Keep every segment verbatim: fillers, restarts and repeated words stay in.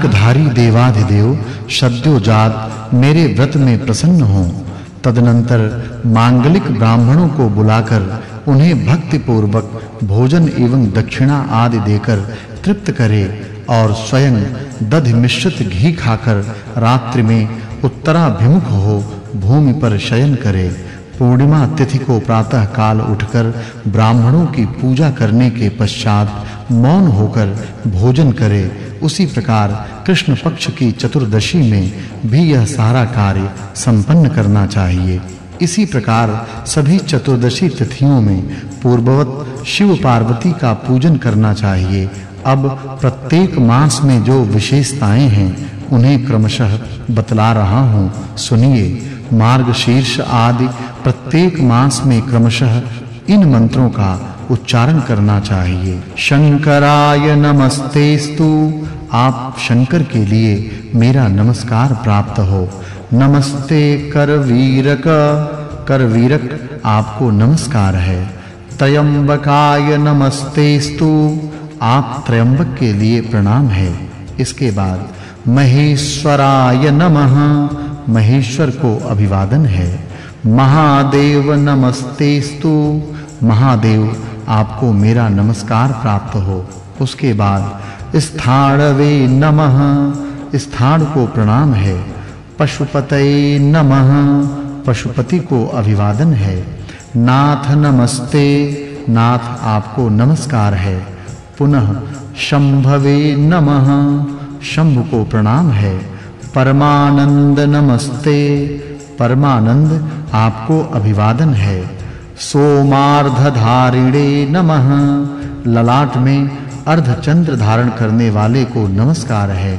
पिनाकधारी देवाधिदेव सद्योजात मेरे व्रत में प्रसन्न हों। तदनंतर मांगलिक ब्राह्मणों को बुलाकर उन्हें भक्ति पूर्वक भोजन एवं दक्षिणा आदि देकर तृप्त करे और स्वयं दधि मिश्रित घी खाकर रात्रि में उत्तराभिमुख हो भूमि पर शयन करे। पूर्णिमा तिथि को प्रातः काल उठकर ब्राह्मणों की पूजा करने के पश्चात मौन होकर भोजन करे। उसी प्रकार कृष्ण पक्ष की चतुर्दशी में भी यह सारा कार्य संपन्न करना चाहिए। इसी प्रकार सभी चतुर्दशी तिथियों में पूर्ववत शिव पार्वती का पूजन करना चाहिए। अब प्रत्येक मास में जो विशेषताएं हैं उन्हें क्रमशः बतला रहा हूं, सुनिए। मार्गशीर्ष आदि प्रत्येक मास में क्रमशः इन मंत्रों का उच्चारण करना चाहिए। शंकराय नमस्तेस्तु, आप शंकर के लिए मेरा नमस्कार प्राप्त हो। नमस्ते करवीरक, करवीरक आपको नमस्कार है। त्रयंबकाय नमस्तेस्तु, आप त्रयंबक के लिए प्रणाम है। इसके बाद महेश्वराय नमः, महेश्वर को अभिवादन है। महादेव नमस्तेस्तु, महादेव आपको मेरा नमस्कार प्राप्त हो। उसके बाद स्थाणवे नमः, स्थाण को प्रणाम है। पशुपतये नमः, पशुपति को अभिवादन है। नाथ नमस्ते, नाथ आपको नमस्कार है। पुनः शंभवे नमः, शंभु को प्रणाम है। परमानंद नमस्ते, परमानंद आपको अभिवादन है। सोमार्धधारिणे नमः, ललाट में अर्धचंद्र धारण करने वाले को नमस्कार है।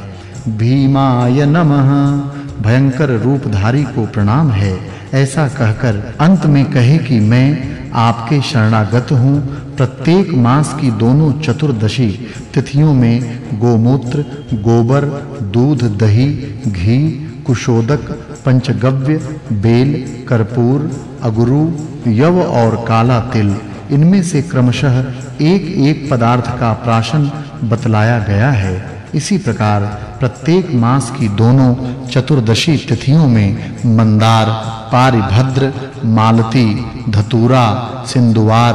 भीमाय नमः, भयंकर रूपधारी को प्रणाम है। ऐसा कहकर अंत में कहे कि मैं आपके शरणागत हूँ। प्रत्येक मास की दोनों चतुर्दशी तिथियों में गोमूत्र, गोबर, दूध, दही, घी, कुशोदक, पंचगव्य, बेल, कर्पूर, अगुरु, यव और काला तिल, इनमें से क्रमशः एक-एक पदार्थ का प्राशन बतलाया गया है। इसी प्रकार प्रत्येक मास की दोनों चतुर्दशी तिथियों में मंदार, पारिभद्र, मालती, धतूरा, सिंदूवार,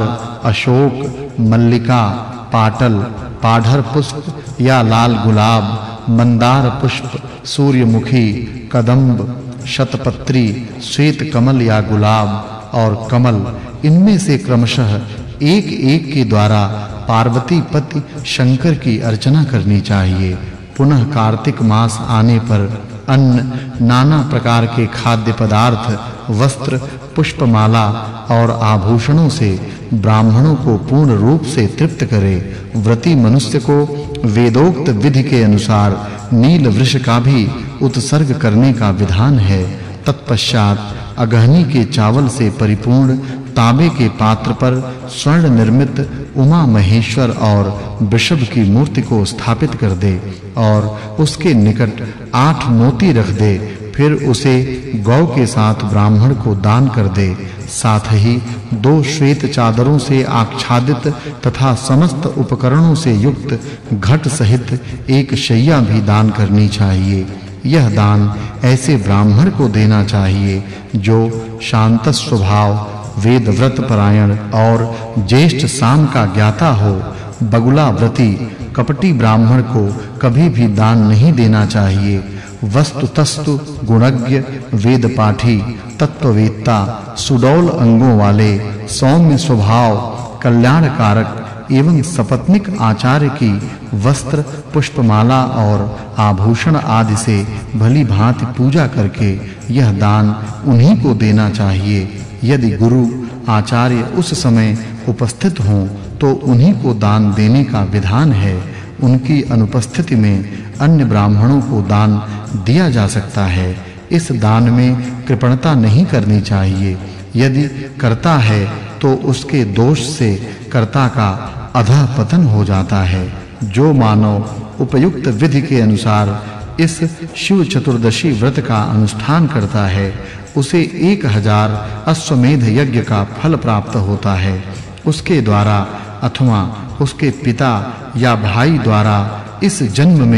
अशोक, मल्लिका, पाटल, पाढ़र पुष्प या लाल गुलाब, मंदार पुष्प, सूर्यमुखी, कदंब, शतपत्री, श्वेत कमल या गुलाब और कमल, इनमें से क्रमशः एक-एक के द्वारा पार्वती पति शंकर की अर्चना करनी चाहिए। पुनः कार्तिक मास आने पर अन्न, नाना प्रकार के खाद्य पदार्थ, वस्त्र, पुष्पमाला और आभूषणों से ब्राह्मणों को पूर्ण रूप से तृप्त करे। व्रती मनुष्य को वेदोक्त विधि के अनुसार नील वृष का भी उत्सर्ग करने का विधान है। तत्पश्चात अगहनी के चावल से परिपूर्ण तांबे के पात्र पर स्वर्ण निर्मित उमा महेश्वर और वृषभ की मूर्ति को स्थापित कर दे और उसके निकट आठ मोती रख दे। फिर उसे गौ के साथ ब्राह्मण को दान कर दे। साथ ही दो श्वेत चादरों से आच्छादित तथा समस्त उपकरणों से युक्त घट सहित एक शैया भी दान करनी चाहिए। यह दान ऐसे ब्राह्मण को देना चाहिए जो शांत स्वभाव, वेद व्रत परायण और ज्येष्ठ साम का ज्ञाता हो। बगुला व्रती कपटी ब्राह्मण को कभी भी दान नहीं देना चाहिए। वस्तुतस्तु गुणज्ञ, वेद पाठी, तत्ववेत्ता, सुडौल अंगों वाले, सौम्य स्वभाव, कल्याणकारक एवं सपत्निक आचार्य की वस्त्र, पुष्पमाला और आभूषण आदि से भली भांति पूजा करके यह दान उन्हीं को देना चाहिए। यदि गुरु आचार्य उस समय उपस्थित हों तो उन्हीं को दान देने का विधान है। उनकी अनुपस्थिति में अन्य ब्राह्मणों को दान दिया जा सकता है। इस दान में कृपणता नहीं करनी चाहिए। यदि करता है तो उसके दोष से कर्ता का अधः पतन हो जाता है। जो मानव उपयुक्त विधि के अनुसार इस शिव चतुर्दशी व्रत का अनुष्ठान करता है उसे एक हजार अश्वमेध यज्ञ का फल प्राप्त होता है। उसके द्वारा अथवा उसके पिता या भाई द्वारा इस जन्म में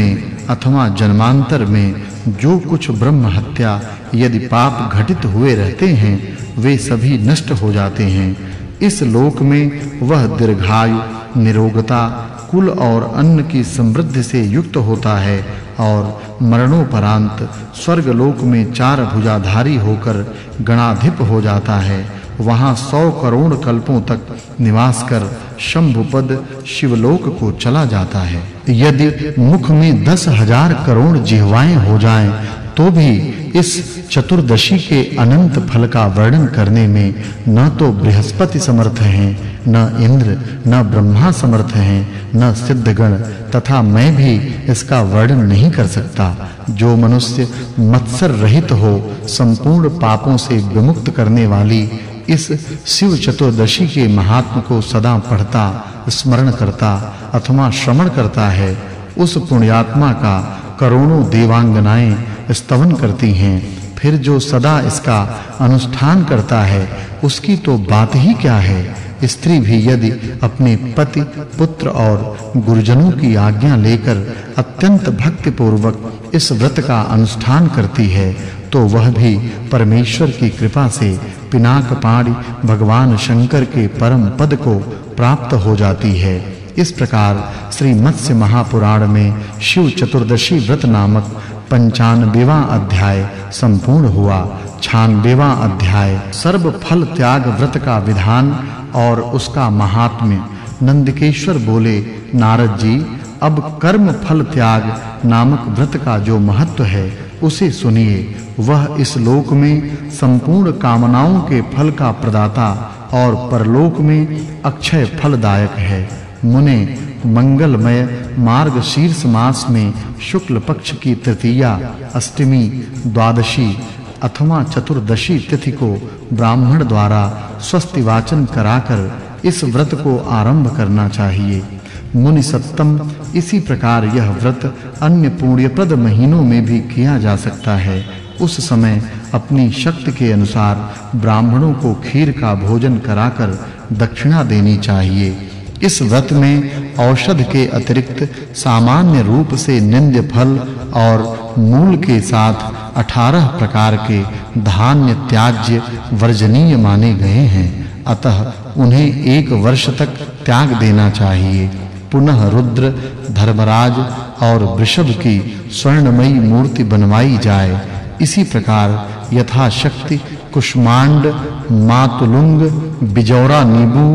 अथवा जन्मांतर में जो कुछ ब्रह्म हत्या यदि पाप घटित हुए रहते हैं वे सभी नष्ट हो जाते हैं। इस लोक में वह दीर्घायु, निरोगता, कुल और अन्न की समृद्धि से युक्त होता है और मरणोपरांत स्वर्ग लोक में चार भुजाधारी होकर गणाधिप हो जाता है। वहां सौ करोड़ कल्पों तक निवास कर शंभुपद शिवलोक को चला जाता है। यदि मुख में दस हजार करोड़ जिह्वाएं हो जाएं तो भी इस चतुर्दशी के अनंत फल का वर्णन करने में न तो बृहस्पति समर्थ हैं, न इंद्र, न ब्रह्मा समर्थ हैं, न सिद्धगण, तथा मैं भी इसका वर्णन नहीं कर सकता। जो मनुष्य मत्सर रहित हो संपूर्ण पापों से विमुक्त करने वाली इस शिव चतुर्दशी के महात्म को सदा पढ़ता, स्मरण करता अथवा श्रवण करता है, उस पुण्यात्मा का करोड़ों देवांगनाएं स्तवन करती हैं। फिर जो सदा इसका अनुष्ठान करता है उसकी तो बात ही क्या है। स्त्री भी यदि अपने पति, पुत्र और गुरुजनों की आज्ञा लेकर अत्यंत भक्ति पूर्वक इस व्रत का अनुष्ठान करती है तो वह भी परमेश्वर की कृपा से पिनाकपाणि भगवान शंकर के परम पद को प्राप्त हो जाती है। इस प्रकार श्री मत्स्य महापुराण में शिव चतुर्दशी व्रत नामक पंचानवेवां अध्याय संपूर्ण हुआ। छियानवेवां अध्याय सर्व फल त्याग व्रत का विधान और उसका महात्म्य। नंदकेश्वर बोले, नारद जी, अब कर्म फल त्याग नामक व्रत का जो महत्व है उसे सुनिए। वह इस लोक में संपूर्ण कामनाओं के फल का प्रदाता और परलोक में अक्षय फलदायक है। मुने, मंगलमय मार्ग शीर्ष मास में शुक्ल पक्ष की तृतीया, अष्टमी, द्वादशी अथवा चतुर्दशी तिथि को ब्राह्मण द्वारा स्वस्ति वाचन कराकर इस व्रत को आरंभ करना चाहिए। मुनि सत्तम, इसी प्रकार यह व्रत अन्य पुण्यप्रद महीनों में भी किया जा सकता है। उस समय अपनी शक्ति के अनुसार ब्राह्मणों को खीर का भोजन कराकर दक्षिणा देनी चाहिए। इस व्रत में औषध के अतिरिक्त सामान्य रूप से निंद्य फल और मूल के साथ अठारह प्रकार के धान्य त्याज्य वर्जनीय माने गए हैं, अतः उन्हें एक वर्ष तक त्याग देना चाहिए। पुनः रुद्र, धर्मराज और वृषभ की स्वर्णमयी मूर्ति बनवाई जाए। इसी प्रकार यथाशक्ति कुष्मांड, मातुलुंग, बिजौरा नींबू,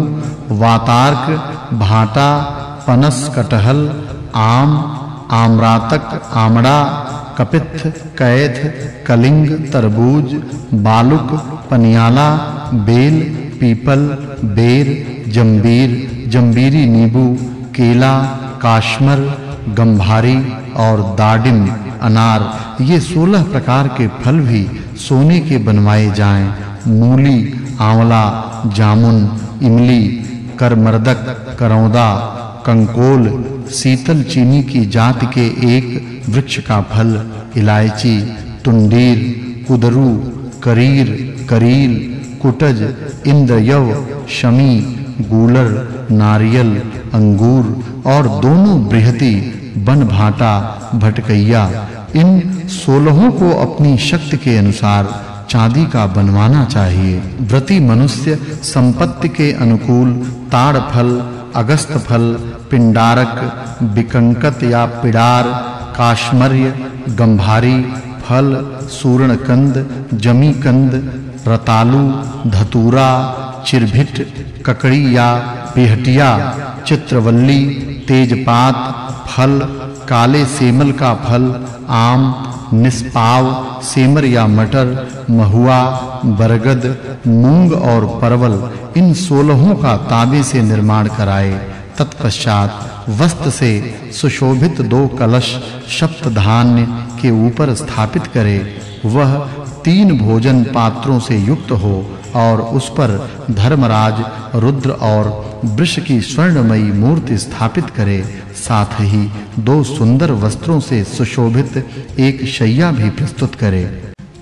वातार्क, भाटा, पनस, कटहल, आम, आम्रातक, आमड़ा, कपित्थ, कैथ, कलिंग, तरबूज, बालुक, पनियाला, बेल, पीपल, बेर, जंबीर, जंबीरी नींबू, केला, काश्मर, गंभारी और दाडिम, अनार, ये सोलह प्रकार के फल भी सोने के बनवाए जाएं। मूली, आंवला, जामुन, इमली, करमर्दक, करौंदा, कंकोल, शीतल चीनी की जाति के एक वृक्ष का फल, इलायची, तुंडीर, कुदरू, करीर, करील, कुटज, इंद्रयव, शमी, गूलर, नारियल, अंगूर और दोनों बृहति, बनभाटा, भटकैया, इन सोलहों को अपनी शक्ति के अनुसार चांदी का बनवाना चाहिए। व्रती मनुष्य संपत्ति के अनुकूल ताड़ फल, अगस्त फल, पिंडारक, बिकंकत या पिडार, काश्मर्य, गंभारी फल, सूर्णकंद, जमीकंद, रतालू, धतूरा, चिरभिट, ककड़ी या बिहटिया, चित्रवल्ली, तेजपात फल, काले सेमल का फल, आम, निष्पाव, सेमर या मटर, महुआ, बरगद, मूंग और परवल, इन सोलहों का तांबे से निर्माण कराए। तत्पश्चात वस्त्र से सुशोभित दो कलश सप्त धान्य के ऊपर स्थापित करे। वह तीन भोजन पात्रों से युक्त हो और उस पर धर्मराज, रुद्र और वृष की स्वर्णमयी मूर्ति स्थापित करे। साथ ही दो सुंदर वस्त्रों से सुशोभित एक शैया भी प्रस्तुत करे।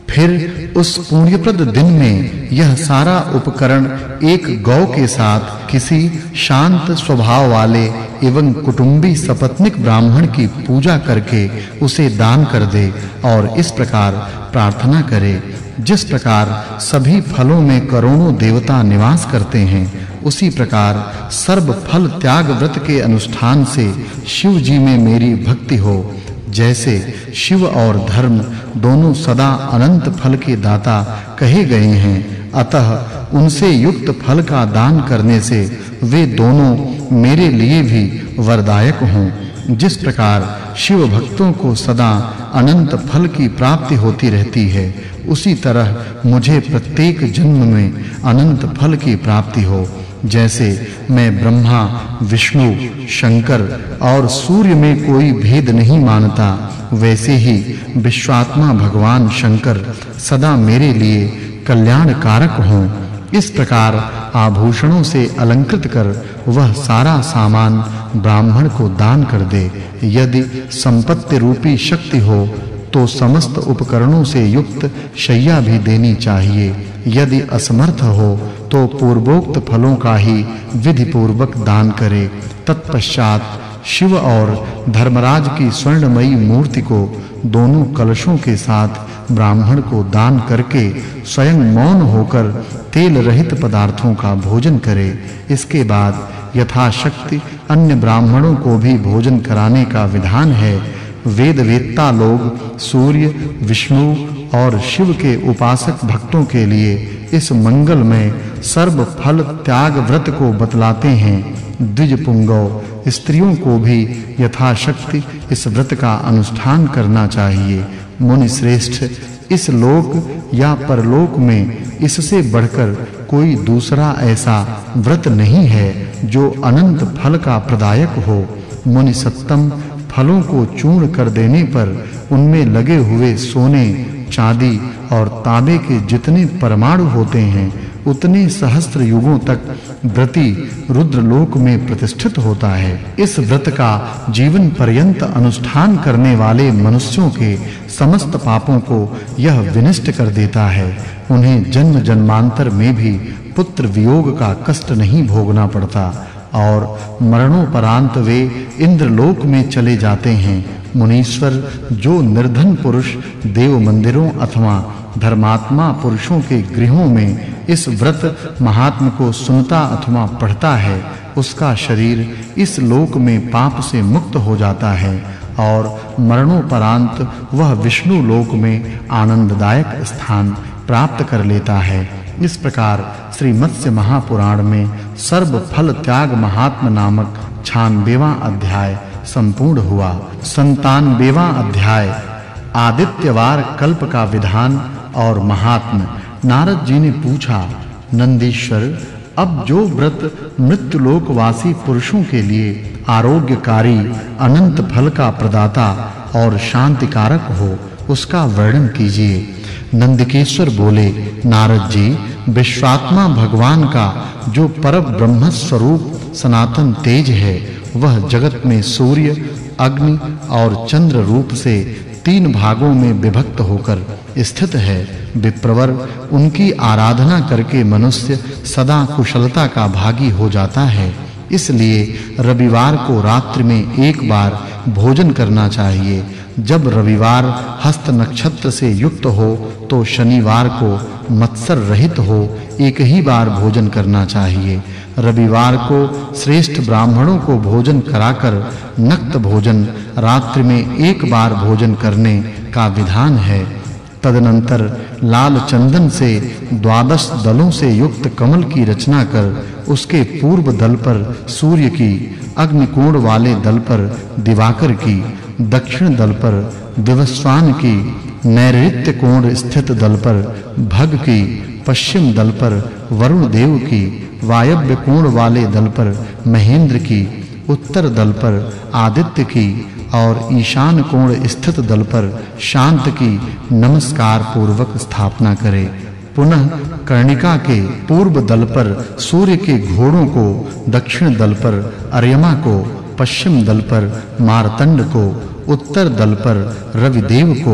फिर उस पुण्यप्रद दिन में यह सारा उपकरण एक गौ के साथ किसी शांत स्वभाव वाले एवं कुटुंबी सपत्निक ब्राह्मण की पूजा करके उसे दान कर दे और इस प्रकार प्रार्थना करे, जिस प्रकार सभी फलों में करोड़ों देवता निवास करते हैं, उसी प्रकार सर्व फल त्याग व्रत के अनुष्ठान से शिव जी में मेरी भक्ति हो। जैसे शिव और धर्म दोनों सदा अनंत फल के दाता कहे गए हैं, अतः उनसे युक्त फल का दान करने से वे दोनों मेरे लिए भी वरदायक हों। जिस प्रकार शिव भक्तों को सदा अनंत फल की प्राप्ति होती रहती है, उसी तरह मुझे प्रत्येक जन्म में अनंत फल की प्राप्ति हो। जैसे मैं ब्रह्मा, विष्णु, शंकर और सूर्य में कोई भेद नहीं मानता, वैसे ही विश्वात्मा भगवान शंकर सदा मेरे लिए कल्याण कारक हों। इस प्रकार आभूषणों से अलंकृत कर वह सारा सामान ब्राह्मण को दान कर दे। यदि संपत्ति रूपी शक्ति हो तो समस्त उपकरणों से युक्त शैया भी देनी चाहिए। यदि असमर्थ हो तो पूर्वोक्त फलों का ही विधि पूर्वक दान करे। तत्पश्चात शिव और धर्मराज की स्वर्णमयी मूर्ति को दोनों कलशों के साथ ब्राह्मण को दान करके स्वयं मौन होकर तेल रहित पदार्थों का भोजन करे। इसके बाद यथाशक्ति अन्य ब्राह्मणों को भी भोजन कराने का विधान है। वेदवेत्ता लोग सूर्य, विष्णु और शिव के उपासक भक्तों के लिए इस मंगल में सर्व फल त्याग व्रत को बतलाते हैं। द्विज पुंगव स्त्रियों को भी यथाशक्ति इस व्रत का अनुष्ठान करना चाहिए। मुनि श्रेष्ठ, इस लोक या परलोक में इससे बढ़कर कोई दूसरा ऐसा व्रत नहीं है जो अनंत फल का प्रदायक हो। मुनि सत्तम, फलों को चूर्ण कर देने पर उनमें लगे हुए सोने, चांदी और तांबे के जितने परमाणु होते हैं, उतने सहस्त्र युगों तक व्रती रुद्रलोक में प्रतिष्ठित होता है। इस व्रत का जीवन पर्यंत अनुष्ठान करने वाले मनुष्यों के समस्त पापों को यह विनष्ट कर देता है। उन्हें जन्म जन्मांतर में भी पुत्र वियोग का कष्ट नहीं भोगना पड़ता और मरणोपरांत वे इंद्रलोक में चले जाते हैं। मुनीश्वर, जो निर्धन पुरुष देव मंदिरों अथवा धर्मात्मा पुरुषों के गृहों में इस व्रत महात्म को सुनता अथवा पढ़ता है, उसका शरीर इस लोक में पाप से मुक्त हो जाता है और मरणोपरांत वह विष्णु लोक में आनंददायक स्थान प्राप्त कर लेता है। इस प्रकार श्री मत्स्य महापुराण में सर्व फल त्याग महात्म नामक छियानवेवां अध्याय संपूर्ण हुआ। सत्तानवेवां अध्याय आदित्यवार कल्प का विधान और महात्म। नारद जी ने पूछा, नंदीश्वर, अब जो व्रत मृत्युलोकवासी पुरुषों के लिए आरोग्यकारी, अनंत फल का प्रदाता और शांतिकारक हो, उसका वर्णन कीजिए। नंदिकेश्वर बोले, नारद जी, विश्वात्मा भगवान का जो पर ब्रह्म स्वरूप सनातन तेज है, वह जगत में सूर्य, अग्नि और चंद्र रूप से तीन भागों में विभक्त होकर स्थित है। विप्रवर, उनकी आराधना करके मनुष्य सदा कुशलता का भागी हो जाता है। इसलिए रविवार को रात्रि में एक बार भोजन करना चाहिए। जब रविवार हस्त नक्षत्र से युक्त हो तो शनिवार को मत्सर रहित हो एक ही बार भोजन करना चाहिए। रविवार को श्रेष्ठ ब्राह्मणों को भोजन कराकर नक्त भोजन रात्रि में एक बार भोजन करने का विधान है। तदनंतर लाल चंदन से द्वादश दलों से युक्त कमल की रचना कर उसके पूर्व दल पर सूर्य की, अग्निकोण वाले दल पर दिवाकर की, दक्षिण दल पर विवस्वान की, नैऋत्य कोण स्थित दल पर भग की, पश्चिम दल पर वरुण देव की, वायव्य कोण वाले दल पर महेंद्र की, उत्तर दल पर आदित्य की और ईशान कोण स्थित दल पर शांत की नमस्कार पूर्वक स्थापना करे। पुनः कर्णिका के पूर्व दल पर सूर्य के घोड़ों को, दक्षिण दल पर अर्यमा को, पश्चिम दल पर मार्तंड को, उत्तर दल पर रविदेव को,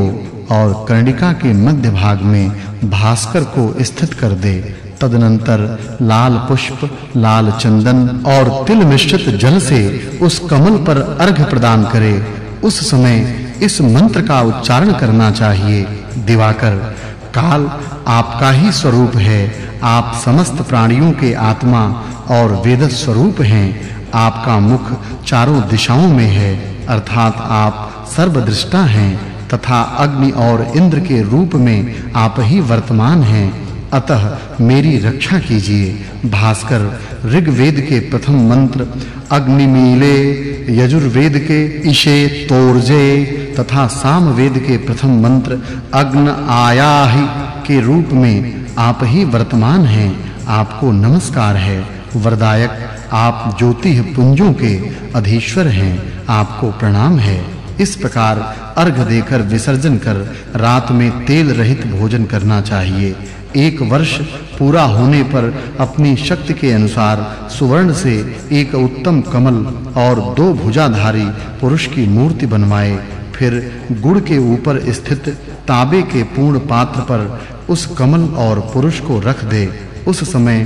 और कर्णिका के मध्य भाग में भास्कर को स्थित कर दे। तदनंतर लाल पुष्प, लाल चंदन और तिल मिश्रित जल से उस कमल पर अर्घ्य प्रदान करे। उस समय इस मंत्र का उच्चारण करना चाहिए। दिवाकर, काल आपका ही स्वरूप है। आप समस्त प्राणियों के आत्मा और वेद स्वरूप हैं। आपका मुख चारों दिशाओं में है, अर्थात आप सर्वदृष्टा हैं तथा अग्नि और इंद्र के रूप में आप ही वर्तमान हैं। अतः मेरी रक्षा कीजिए। भास्कर ऋग्वेद के प्रथम मंत्र अग्निमीले, यजुर्वेद के ईशे तोर्जे तथा सामवेद के प्रथम मंत्र अग्न आयाहि के रूप में आप ही वर्तमान हैं। आपको नमस्कार है। वरदायक, आप ज्योति पुंजों के अधीश्वर हैं। आपको प्रणाम है। इस प्रकार अर्घ देकर विसर्जन कर रात में तेल रहित भोजन करना चाहिए। एक वर्ष पूरा होने पर अपनी शक्ति के अनुसार सुवर्ण से एक उत्तम कमल और दो भुजाधारी पुरुष की मूर्ति बनवाए। फिर गुड़ के ऊपर स्थित तांबे के पूर्ण पात्र पर उस कमल और पुरुष को रख दे। उस समय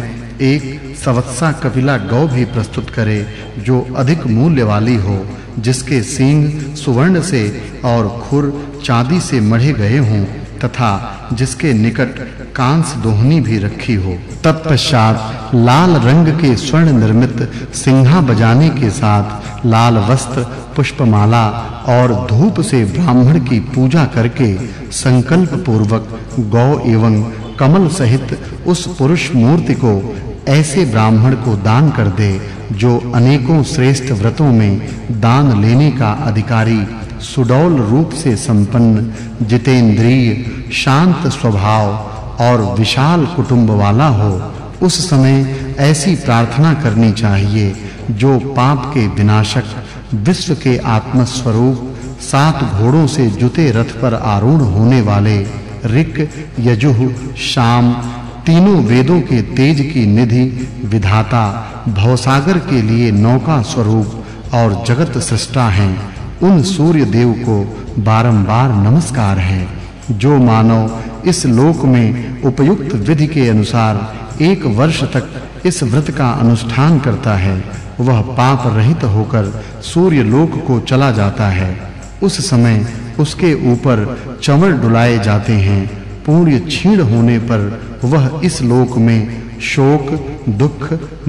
एक सवत्सा कपिला गौ भी प्रस्तुत करे जो अधिक मूल्य वाली हो, जिसके सींग सुवर्ण से और खुर चांदी से मढ़े गए हों तथा जिसके निकट कांस दोहनी भी रखी हो। तत्पश्चात लाल रंग के स्वर्ण निर्मित सिंहा बजाने के साथ लाल वस्त्र, पुष्पमाला और धूप से ब्राह्मण की पूजा करके संकल्प पूर्वक गौ एवं कमल सहित उस पुरुष मूर्ति को ऐसे ब्राह्मण को दान कर दे जो अनेकों श्रेष्ठ व्रतों में दान लेने का अधिकारी, सुडौल रूप से संपन्न, जितेंद्रिय, शांत स्वभाव और विशाल कुटुंब वाला हो। उस समय ऐसी प्रार्थना करनी चाहिए जो पाप के विनाशक, विश्व के आत्म स्वरूप, सात घोड़ों से जुते रथ पर आरूढ़ होने वाले, ऋक, यजुः, साम तीनों वेदों के तेज की निधि, विधाता, भवसागर के लिए नौका स्वरूप और जगत सृष्टा हैं, उन सूर्य देव को बारंबार नमस्कार है। जो मानव इस लोक में उपयुक्त विधि के अनुसार एक वर्ष तक इस व्रत का अनुष्ठान करता है, वह पाप रहित होकर सूर्य लोक को चला जाता है। उस समय उसके ऊपर चंवर डुलाए जाते हैं। पुण्य क्षीण होने पर वह इस लोक में शोक, दुख,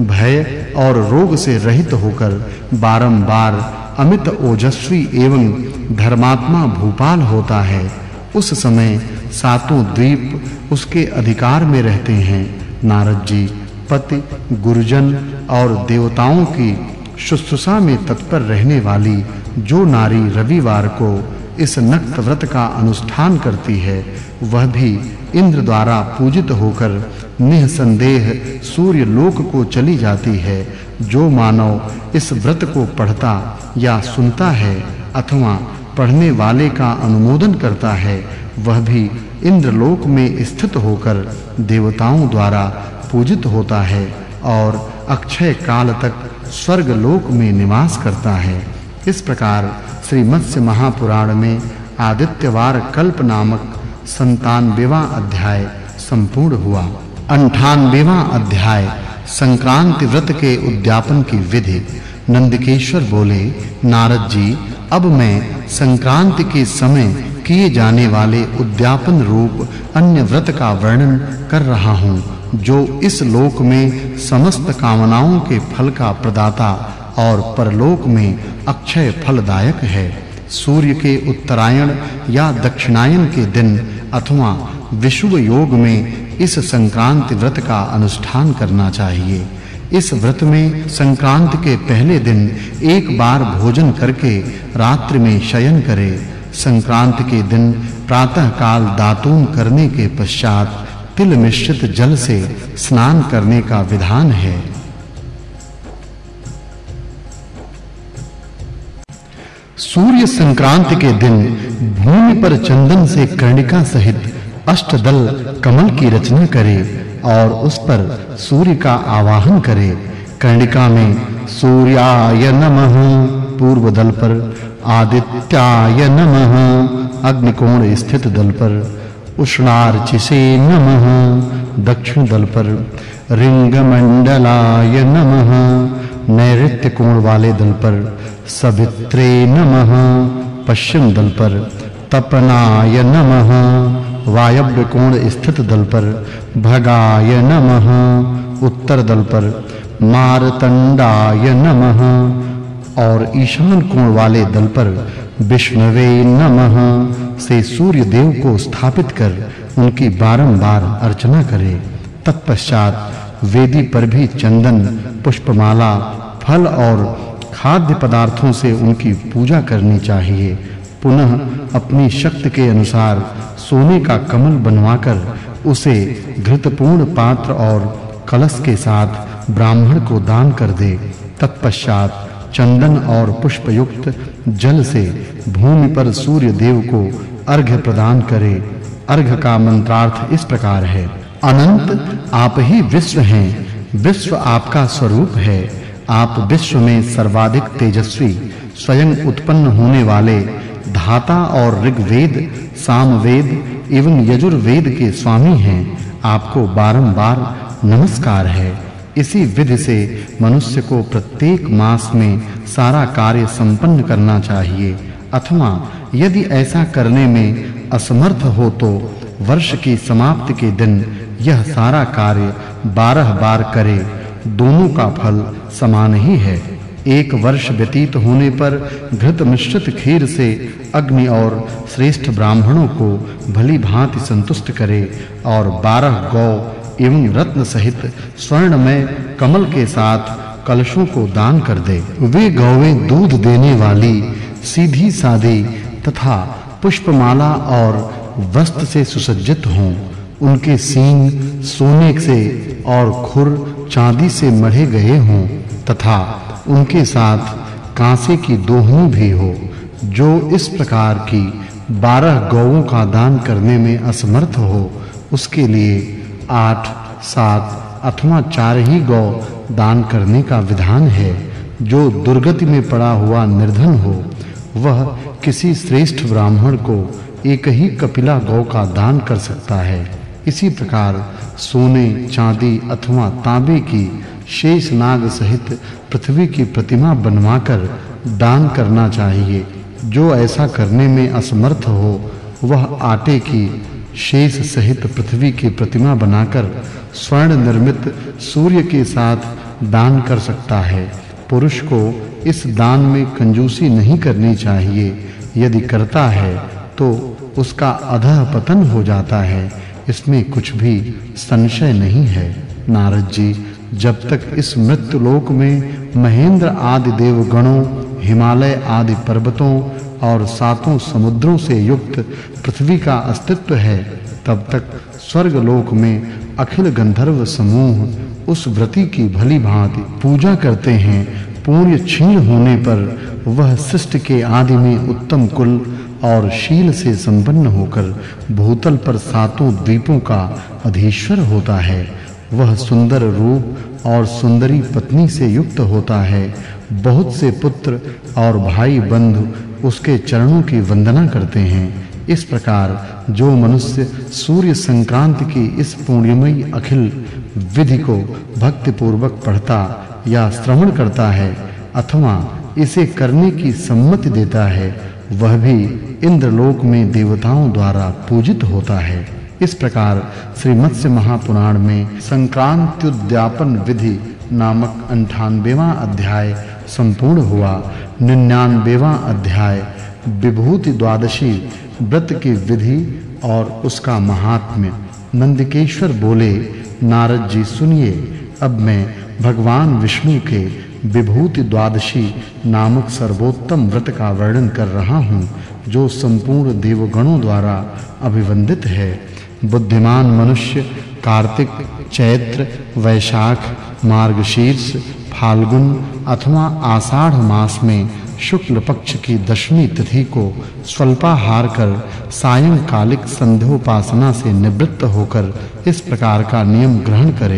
भय और रोग से रहित होकर बारंबार अमित ओजस्वी एवं धर्मात्मा भूपाल होता है। उस समय सातों द्वीप उसके अधिकार में रहते हैं। नारद जी, पति, गुरुजन और देवताओं की शुश्रूषा में तत्पर रहने वाली जो नारी रविवार को इस नक्त व्रत का अनुष्ठान करती है, वह भी इंद्र द्वारा पूजित होकर निःसंदेह सूर्य लोक को चली जाती है। जो मानव इस व्रत को पढ़ता या सुनता है अथवा पढ़ने वाले का अनुमोदन करता है, वह भी इंद्रलोक में स्थित होकर देवताओं द्वारा पूजित होता है और अक्षय काल तक स्वर्ग लोक में निवास करता है। इस प्रकार श्री मत्स्य महापुराण में आदित्यवार कल्प नामक सत्तानवेवां अध्याय संपूर्ण हुआ। अट्ठानवेवां अध्याय संक्रांति व्रत के उद्यापन की विधि। नंदकेश्वर बोले, नारद जी, अब मैं संक्रांति के समय किए जाने वाले उद्यापन रूप अन्य व्रत का वर्णन कर रहा हूँ, जो इस लोक में समस्त कामनाओं के फल का प्रदाता और परलोक में अक्षय फलदायक है। सूर्य के उत्तरायण या दक्षिणायन के दिन अथवा विषुव योग में इस संक्रांति व्रत का अनुष्ठान करना चाहिए। इस व्रत में संक्रांति के पहले दिन एक बार भोजन करके रात्रि में शयन करे। संक्रांति के दिन प्रातः काल दातून करने के पश्चात तिल मिश्रित जल से स्नान करने का विधान है। सूर्य संक्रांति के दिन भूमि पर चंदन से कर्णिका सहित अष्टदल कमल की रचना करे और उस पर सूर्य का आवाहन करे। कर्णिका में सूर्याय नमः, पूर्व दल पर आदित्याय नमः, अग्निकोण स्थित दल पर उष्णार्चिसे नमः, दक्षिण दल पर रिंगमंडलाय नमः, नैऋत्य कोण वाले दल पर सवित्रे नमः, पश्चिम दल पर तपनाय नमः, वायव्य कोण स्थित दल पर भगाय नमः, उत्तर दल पर मारतंडाय नमः और ईशान कोण वाले दल पर विष्णवे नमः से सूर्य देव को स्थापित कर उनकी बारंबार अर्चना करें। तत्पश्चात वेदी पर भी चंदन, पुष्पमाला, फल और खाद्य पदार्थों से उनकी पूजा करनी चाहिए। पुनः अपनी शक्ति के अनुसार सोने का कमल बनवाकर उसे घृतपूर्ण पात्र और कलश के साथ ब्राह्मण को दान कर दे। तत्पश्चात चंदन और पुष्प युक्त जल से भूमि पर सूर्य देव को अर्घ्य प्रदान करे। अर्घ्य का मंत्रार्थ इस प्रकार है: अनंत आप ही विश्व हैं, विश्व आपका स्वरूप है। आप विश्व में सर्वाधिक तेजस्वी, स्वयं उत्पन्न होने वाले, धाता और ऋग्वेद, सामवेद एवं यजुर्वेद के स्वामी हैं। आपको बारंबार नमस्कार है। इसी विधि से मनुष्य को प्रत्येक मास में सारा कार्य संपन्न करना चाहिए, अथवा यदि ऐसा करने में असमर्थ हो तो वर्ष की समाप्ति के दिन यह सारा कार्य बारह बार करे। दोनों का फल समान ही है। एक वर्ष व्यतीत होने पर घृत मिश्रित खीर से अग्नि और श्रेष्ठ ब्राह्मणों को भली भांति संतुष्ट करे और बारह गौ एवं रत्न सहित स्वर्ण में कमल के साथ कलशों को दान कर दे। वे गौएं दूध देने वाली, सीधी सादी तथा पुष्पमाला और वस्त्र से सुसज्जित हों। उनके सींग सोने से और खुर चांदी से मढ़े गए हों तथा उनके साथ कांसे की दोहनी भी हो। जो इस प्रकार की बारह गौओं का दान करने में असमर्थ हो उसके लिए आठ, सात अथवा चार ही गौ दान करने का विधान है। जो दुर्गति में पड़ा हुआ निर्धन हो वह किसी श्रेष्ठ ब्राह्मण को एक ही कपिला गौ का दान कर सकता है। इसी प्रकार सोने, चांदी अथवा तांबे की शेष नाग सहित पृथ्वी की प्रतिमा बनवाकर दान करना चाहिए। जो ऐसा करने में असमर्थ हो वह आटे की शेष सहित पृथ्वी की प्रतिमा बनाकर स्वर्ण निर्मित सूर्य के साथ दान कर सकता है। पुरुष को इस दान में कंजूसी नहीं करनी चाहिए। यदि करता है तो उसका अधः पतन हो जाता है, इसमें कुछ भी संशय नहीं है। नारद जी, जब तक इस मृत्यु लोक में महेंद्र आदि देवगणों, हिमालय आदि पर्वतों और सातों समुद्रों से युक्त पृथ्वी का अस्तित्व है, तब तक स्वर्ग लोक में अखिल गंधर्व समूह उस व्रती की भली भांति पूजा करते हैं। पुण्य क्षीण होने पर वह सृष्टि के आदि में उत्तम कुल और शील से संपन्न होकर भूतल पर सातों द्वीपों का अधीश्वर होता है। वह सुंदर रूप और सुंदरी पत्नी से युक्त होता है। बहुत से पुत्र और भाई बंधु उसके चरणों की वंदना करते हैं। इस प्रकार जो मनुष्य सूर्य संक्रांति की इस पुण्यमयी अखिल विधि को भक्ति पूर्वक पढ़ता या श्रवण करता है अथवा इसे करने की सम्मति देता है, वह भी इंद्रलोक में देवताओं द्वारा पूजित होता है। इस प्रकार श्री मत्स्य महापुराण में संक्रांत्युद्यापन विधि नामक अट्ठानवेवां अध्याय संपूर्ण हुआ। निन्यानवेवां अध्याय विभूति द्वादशी व्रत की विधि और उसका महात्म्य। नंदिकेश्वर बोले, नारद जी सुनिए, अब मैं भगवान विष्णु के विभूति द्वादशी नामक सर्वोत्तम व्रत का वर्णन कर रहा हूँ, जो संपूर्ण देवगणों द्वारा अभिवंदित है। बुद्धिमान मनुष्य कार्तिक, चैत्र, वैशाख, मार्गशीर्ष, फाल्गुन अथवा आषाढ़ मास में शुक्ल पक्ष की दशमी तिथि को स्वल्पाहार कर सायंकालिक संध्योपासना से निवृत्त होकर इस प्रकार का नियम ग्रहण करे।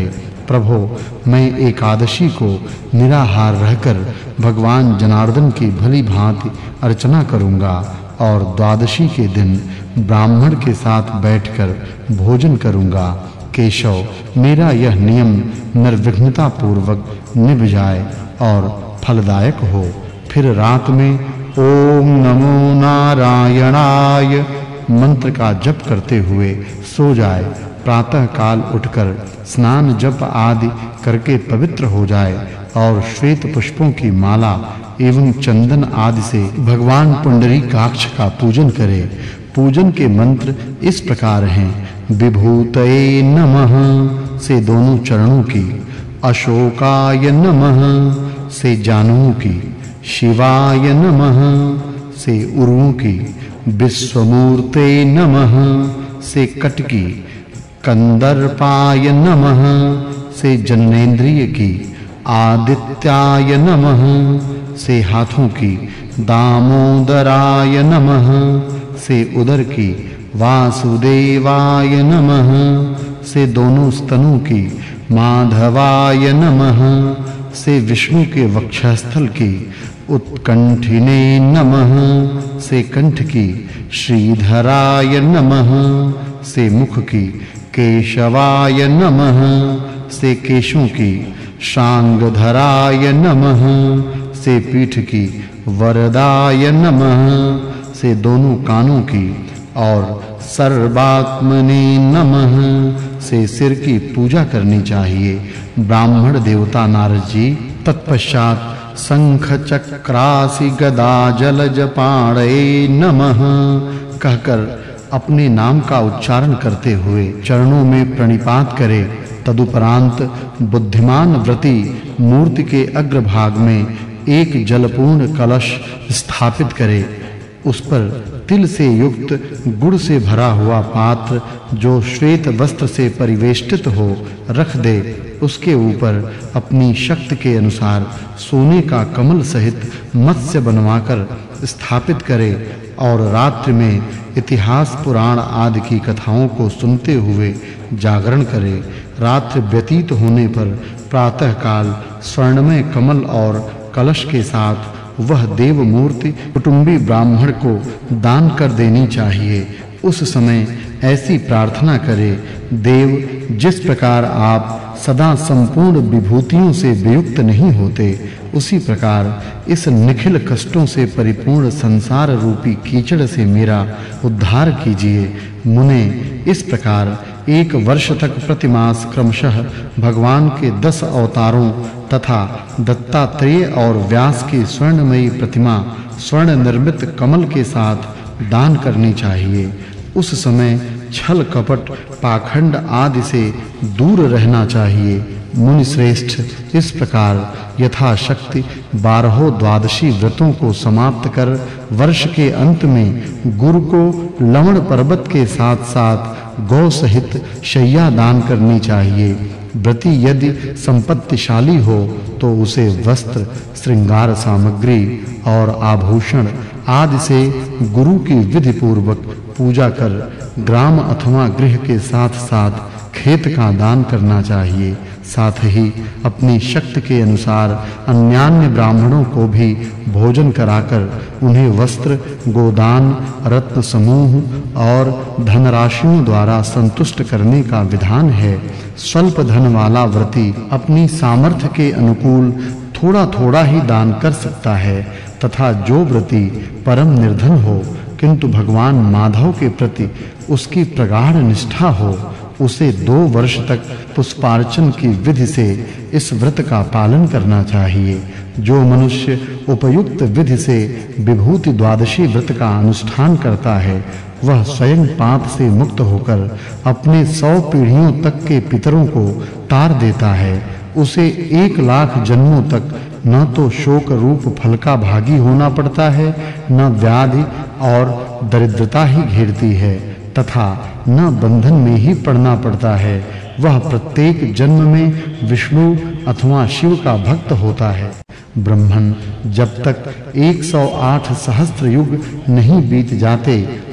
प्रभो, मैं एकादशी को निराहार रहकर भगवान जनार्दन की भली भांति अर्चना करूंगा और द्वादशी के दिन ब्राह्मण के साथ बैठकर भोजन करूंगा। केशव, मेरा यह नियम निर्विघ्नता पूर्वक निभ जाए और फलदायक हो। फिर रात में ओम नमो नारायणाय मंत्र का जप करते हुए सो जाए। प्रातः काल उठकर स्नान जप आदि करके पवित्र हो जाए और श्वेत पुष्पों की माला एवं चंदन आदि से भगवान पुंडरीकाक्ष का पूजन करे। पूजन के मंत्र इस प्रकार हैं: विभूतये नमः से दोनों चरणों की, अशोकाय नमः से जानुओं की, शिवाय नमः से उरुओं की, विश्वमूर्ते नमः से कट की, कंदर्पाय नमः से जन्नेन्द्रिय की, आदित्याय नमः से हाथों की, दामोदराय नमः से उदर की, वासुदेवाय नमः से दोनों स्तनों की, माधवाय नमः से विष्णु के वक्षस्थल की, उत्कंठिने नमः से कंठ की, श्रीधराय नमः से मुख की, केशवाय नमः से केशों की, शांगधराय नमः से पीठ की, वरदाय नमः से दोनों कानों की और सर्वात्मने नमः से सिर की पूजा करनी चाहिए। ब्राह्मण देवता नारद जी तत्पश्चात शंख चक्रासि गदा जलज पाणये नमः कहकर अपने नाम का उच्चारण करते हुए चरणों में प्रणिपात करे। तदुपरांत बुद्धिमान व्रती मूर्ति के अग्रभाग में एक जलपूर्ण कलश स्थापित करे। उस पर तिल से युक्त गुड़ से भरा हुआ पात्र जो श्वेत वस्त्र से परिवेष्टित हो रख दे। उसके ऊपर अपनी शक्ति के अनुसार सोने का कमल सहित मत्स्य बनवाकर स्थापित करे और रात्रि में इतिहास पुराण आदि की कथाओं को सुनते हुए जागरण करे। रात्रि व्यतीत होने पर प्रातः काल स्वर्णमय कमल और कलश के साथ वह देव मूर्ति कुटुंबी ब्राह्मण को दान कर देनी चाहिए। उस समय ऐसी प्रार्थना करे: देव, जिस प्रकार आप सदा संपूर्ण विभूतियों से वियुक्त नहीं होते, उसी प्रकार इस निखिल कष्टों से परिपूर्ण संसार रूपी कीचड़ से मेरा उद्धार कीजिए। मुने, इस प्रकार एक वर्ष तक प्रतिमास क्रमशः भगवान के दस अवतारों तथा दत्तात्रेय और व्यास की स्वर्णमयी प्रतिमा स्वर्ण निर्मित कमल के साथ दान करनी चाहिए। उस समय छल कपट पाखंड आदि से दूर रहना चाहिए। मुनि श्रेष्ठ, इस प्रकार यथाशक्ति बारहों द्वादशी व्रतों को समाप्त कर वर्ष के अंत में गुरु को लवण पर्वत के साथ-साथ गौ सहित शैया दान करनी चाहिए। व्रती यदि संपत्तिशाली हो तो उसे वस्त्र, श्रृंगार सामग्री और आभूषण आदि से गुरु की विधि पूर्वक पूजा कर ग्राम अथवा गृह के साथ-साथ खेत का दान करना चाहिए। साथ ही अपनी शक्ति के अनुसार अन्यान्य ब्राह्मणों को भी भोजन कराकर उन्हें वस्त्र, गोदान, रत्न समूह और धनराशियों द्वारा संतुष्ट करने का विधान है। स्वल्प धन वाला व्रती अपनी सामर्थ्य के अनुकूल थोड़ा-थोड़ा ही दान कर सकता है तथा जो व्रती परम निर्धन हो किंतु भगवान माधव के प्रति उसकी प्रगाढ़ निष्ठा हो, उसे दो वर्ष तक पुष्पार्चन की विधि से इस व्रत का पालन करना चाहिए। जो मनुष्य उपयुक्त विधि से विभूति द्वादशी व्रत का अनुष्ठान करता है, वह स्वयं पाप से मुक्त होकर अपने सौ पीढ़ियों तक के पितरों को तार देता है। उसे एक लाख जन्मों तक न तो शोक रूप फल का भागी होना पड़ता है, न व्याधि और दरिद्रता ही घेरती है तथा न बंधन में ही पड़ना पड़ता है। वह प्रत्येक जन्म में विष्णु अथवा शिव का भक्त होता है। ब्रह्मन, जब तक एक सौ आठ सहस्त्र युग नहीं बीत जाते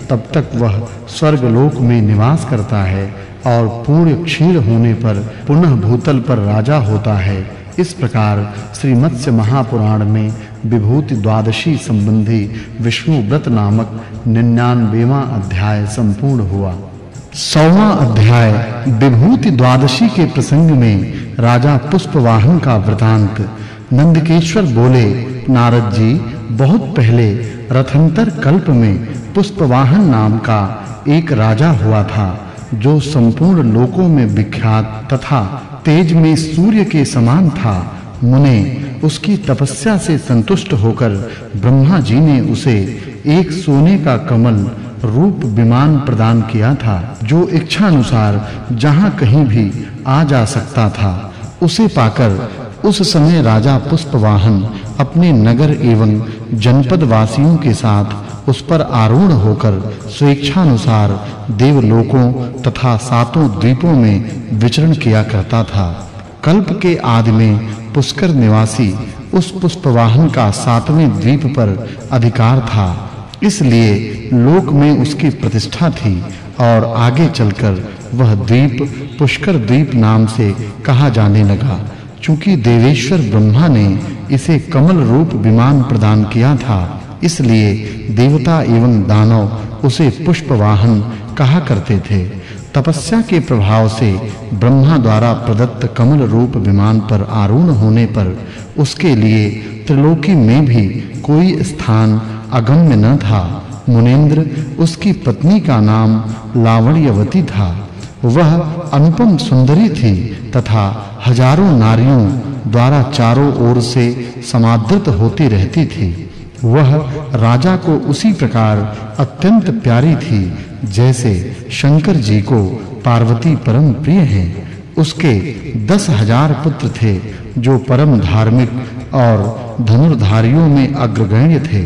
तब तक वह स्वर्गलोक में निवास करता है और पूर्ण क्षीण होने पर पुनः भूतल पर राजा होता है। इस प्रकार श्री मत्स्य महापुराण में विभूति द्वादशी संबंधी विष्णु व्रत नामक निन्यानवेवां अध्याय संपूर्ण हुआ। सौवां अध्याय विभूति द्वादशी के प्रसंग में राजा पुष्पवाहन का वृतांत। नंदकेश्वर बोले, नारद जी, बहुत पहले रथंतर कल्प में पुष्पवाहन नाम का एक राजा हुआ था जो संपूर्ण लोकों में विख्यात तथा तेज में सूर्य के समान था। मुने उसकी तपस्या से संतुष्ट होकर ब्रह्मा जी ने उसे एक सोने का कमल रूप विमान प्रदान किया था जो इच्छा अनुसार जहां कहीं भी आ जा सकता था। उसे पाकर उस समय राजा पुष्पवाहन अपने नगर एवं जनपद वासियों के साथ उस पर आरूढ़ होकर स्वेच्छा अनुसार देवलोकों तथा सातों द्वीपों में विचरण किया करता था। कल्प के आदि में पुष्कर निवासी उस पुष्पवाहन का सातवें द्वीप पर अधिकार था, इसलिए लोक में उसकी प्रतिष्ठा थी और आगे चलकर वह द्वीप पुष्कर द्वीप नाम से कहा जाने लगा। चूंकि देवेश्वर ब्रह्मा ने इसे कमल रूप विमान प्रदान किया था, इसलिए देवता एवं दानव उसे पुष्पवाहन कहा करते थे। तपस्या के प्रभाव से ब्रह्मा द्वारा प्रदत्त कमल रूप विमान पर आरूढ़ होने पर उसके लिए त्रिलोकी में भी कोई स्थान अगम्य न था। मुनेंद्र, उसकी पत्नी का नाम लावण्यवती था। वह अनुपम सुंदरी थी तथा हजारों नारियों द्वारा चारों ओर से समादृत होती रहती थी। वह राजा को उसी प्रकार अत्यंत प्यारी थी जैसे शंकर जी को पार्वती परम प्रिय हैं। उसके दस हजार पुत्र थे जो परम धार्मिक और धनुर्धारियों में अग्रगण्य थे।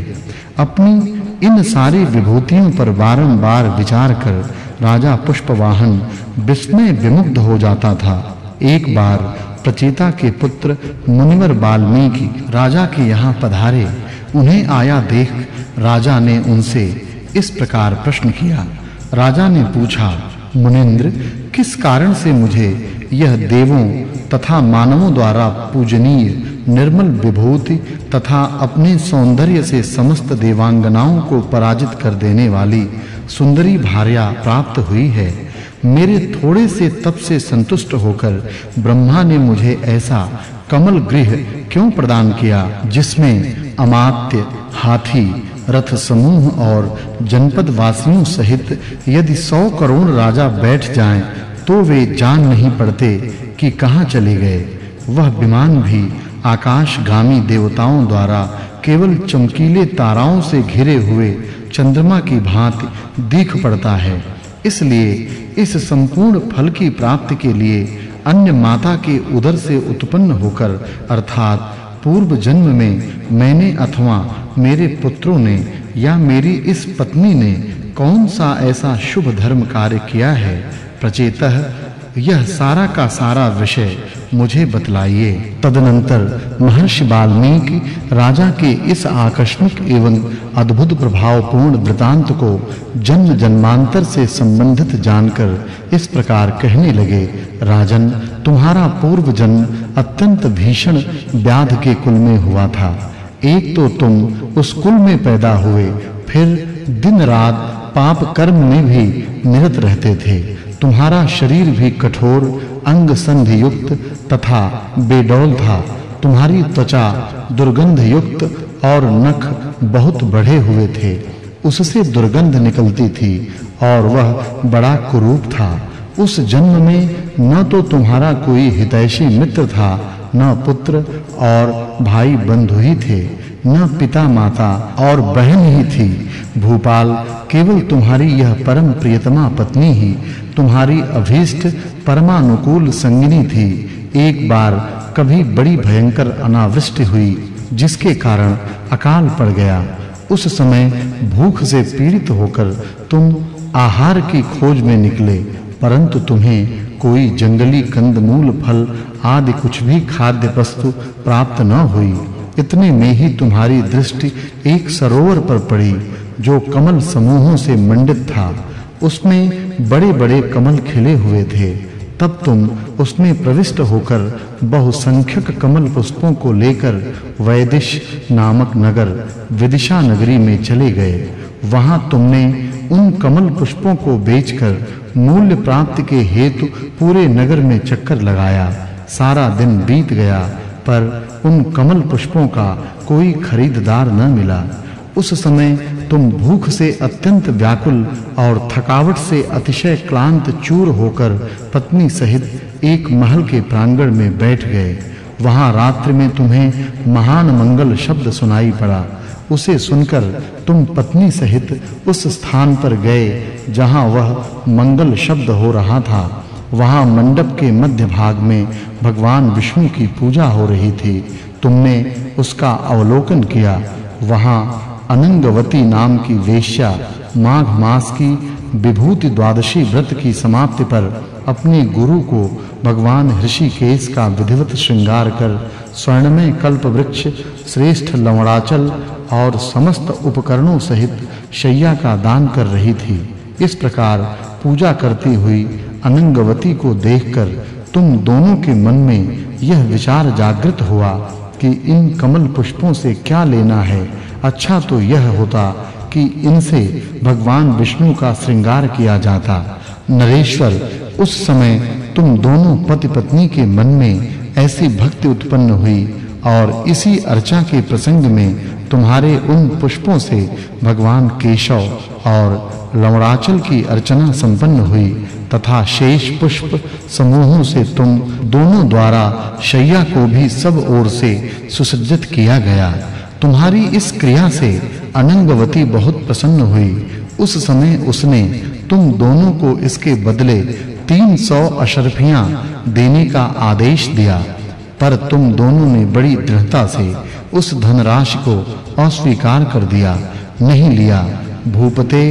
अपनी इन सारी विभूतियों पर बारंबार विचार कर राजा पुष्पवाहन विस्मय विमुग्ध हो जाता था। एक बार प्रचेता के पुत्र मुनिवर वाल्मीकि राजा के यहाँ पधारे। उन्हें आया देख राजा ने उनसे इस प्रकार प्रश्न किया। राजा ने पूछा, मुनिंद्र, किस कारण से मुझे यह देवों तथा मानवों द्वारा पूजनीय निर्मल विभूति तथा अपने सौंदर्य से समस्त देवांगनाओं को पराजित कर देने वाली सुंदरी भार्या प्राप्त हुई है? मेरे थोड़े से तप से संतुष्ट होकर ब्रह्मा ने मुझे ऐसा कमल गृह क्यों प्रदान किया जिसमें अमात्य, हाथी, रथ समूह और जनपद वासियों सहित यदि सौ करोड़ राजा बैठ जाएं तो वे जान नहीं पड़ते कि कहां चले गए। वह विमान भी आकाशगामी देवताओं द्वारा केवल चमकीले ताराओं से घिरे हुए चंद्रमा की भांति दिख पड़ता है। इसलिए इस संपूर्ण फल की प्राप्ति के लिए अन्य माता के उदर से उत्पन्न होकर अर्थात पूर्व जन्म में मैंने अथवा मेरे पुत्रों ने या मेरी इस पत्नी ने कौन सा ऐसा शुभ धर्म कार्य किया है? प्रचेतः यह सारा का सारा विषय मुझे बतलाइए। तदनंतर महर्षि वाल्मीकि राजा के इस आकस्मिक एवं अद्भुत प्रभावपूर्ण वृतांत को जन्म जन्मांतर से संबंधित जानकर इस प्रकार कहने लगे। राजन, तुम्हारा पूर्व जन्म अत्यंत भीषण व्याध के कुल में हुआ था। एक तो तुम उस कुल में पैदा हुए, फिर दिन रात पाप कर्म में भी निरत रहते थे। तुम्हारा शरीर भी कठोर, अंग संधि युक्त तथा बेडौल था। तुम्हारी त्वचा दुर्गंध युक्त और नख बहुत बढ़े हुए थे। उससे दुर्गंध निकलती थी और वह बड़ा कुरूप था। उस जन्म में न तो तुम्हारा कोई हितैषी मित्र था, न पुत्र और भाई बंधु ही थे, न पिता माता और बहन ही थी। भूपाल, केवल तुम्हारी यह परम प्रियतमा पत्नी ही तुम्हारी अभीष्ट परमानुकूल संगिनी थी। एक बार कभी बड़ी भयंकर अनावृष्टि हुई जिसके कारण अकाल पड़ गया। उस समय भूख से पीड़ित होकर तुम आहार की खोज में निकले, परंतु तुम्हें कोई जंगली कंदमूल फल आदि कुछ भी खाद्य वस्तु प्राप्त न हुई। इतने में ही तुम्हारी दृष्टि एक सरोवर पर पड़ी। जो कमल समूहों से मंडित था, उसमें बड़े-बड़े कमल खिले हुए थे। तब तुम उसमें प्रविष्ट होकर बहुसंख्यक कमल पुष्पों को लेकर वैदिश नामक नगर विदिशा नगरी में चले गए। वहां तुमने उन कमल पुष्पों को बेचकर मूल्य प्राप्ति के हेतु पूरे नगर में चक्कर लगाया। सारा दिन बीत गया, पर उन कमल पुष्पों का कोई खरीददार न मिला। उस समय तुम भूख से अत्यंत व्याकुल और थकावट से अतिशय क्लांत चूर होकर पत्नी सहित एक महल के प्रांगण में बैठ गए। वहां रात्रि में तुम्हें महान मंगल शब्द सुनाई पड़ा। उसे सुनकर तुम पत्नी सहित उस स्थान पर गए जहां वह मंगल शब्द हो रहा था। वहां मंडप के मध्य भाग में भगवान विष्णु की पूजा हो रही थी। तुमने उसका अवलोकन किया। वहां अनंगवती नाम की वेश्या माघ मास की विभूति द्वादशी व्रत की समाप्ति पर अपने गुरु को भगवान ऋषिकेश का विधिवत श्रृंगार कर स्वर्णमय कल्प वृक्ष, श्रेष्ठ लवणाचल और समस्त उपकरणों सहित शैया का दान कर रही थी। इस प्रकार पूजा करती हुई अनंगवती को देखकर तुम दोनों के मन में यह विचार जागृत हुआ कि इन कमल पुष्पों से क्या लेना है। अच्छा तो यह होता कि इनसे भगवान विष्णु का श्रृंगार किया जाता। नरेश्वर, उस समय तुम दोनों पति पत्नी के मन में ऐसी भक्ति उत्पन्न हुई और इसी अर्चा के प्रसंग में तुम्हारे उन पुष्पों से भगवान केशव और लवणाचल की अर्चना संपन्न हुई तथा शेष पुष्प समूहों से तुम दोनों द्वारा शैया को भी सब ओर से सुसज्जित किया गया। तुम्हारी इस क्रिया से अनंगवती बहुत प्रसन्न हुई। उस समय उसने तुम दोनों को इसके बदले तीन सौ अशर्फियां देने का आदेश दिया, पर तुम दोनों ने बड़ी दृढ़ता से उस धनराशि को अस्वीकार कर दिया, नहीं लिया। भूपते,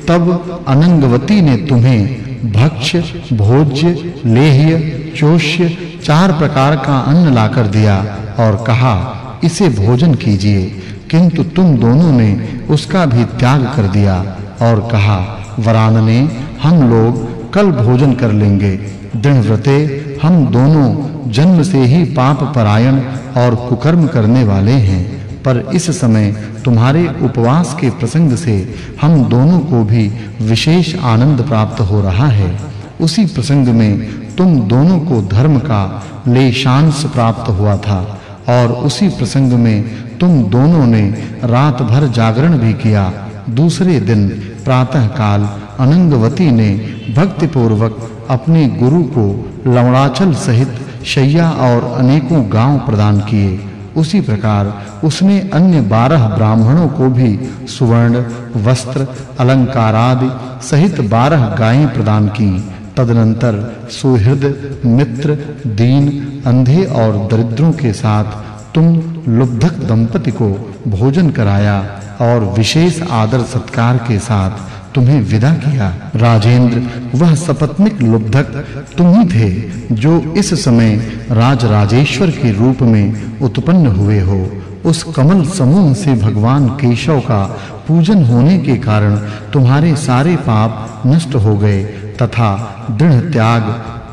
तब अनंगवती ने तुम्हें भक्ष्य, भोज्य, लेह्य, चोष्य चार प्रकार का अन्न लाकर दिया और कहा, इसे भोजन कीजिए। किंतु तुम दोनों ने उसका भी त्याग कर दिया और कहा, वरानने, हम लोग कल भोजन कर लेंगे। दृढ़व्रते, हम दोनों जन्म से ही पाप परायण और कुकर्म करने वाले हैं, पर इस समय तुम्हारे उपवास के प्रसंग से हम दोनों को भी विशेष आनंद प्राप्त हो रहा है। उसी प्रसंग में तुम दोनों को धर्म का लेशांश प्राप्त हुआ था और उसी प्रसंग में तुम दोनों ने रात भर जागरण भी किया। दूसरे दिन प्रातः काल अनंगवती ने भक्ति पूर्वक अपने गुरु को लवणाचल सहित शैया और अनेकों गांव प्रदान किए। उसी प्रकार उसने अन्य बारह ब्राह्मणों को भी सुवर्ण, वस्त्र, अलंकार आदि सहित बारह गायें प्रदान की। तदनंतर सुहृद, मित्र, दीन, अंधे और दरिद्रों के साथ तुम लुब्धक दंपति को भोजन कराया और विशेष आदर सत्कार के साथ तुम्हें विदा किया। राजेंद्र, वह सपत्नीक लुब्धक तुम ही थे जो इस समय राज राजेश्वर के रूप में उत्पन्न हुए हो। उस कमल समूह से भगवान केशव का पूजन होने के कारण तुम्हारे सारे पाप नष्ट हो गए तथा दृढ़ त्याग,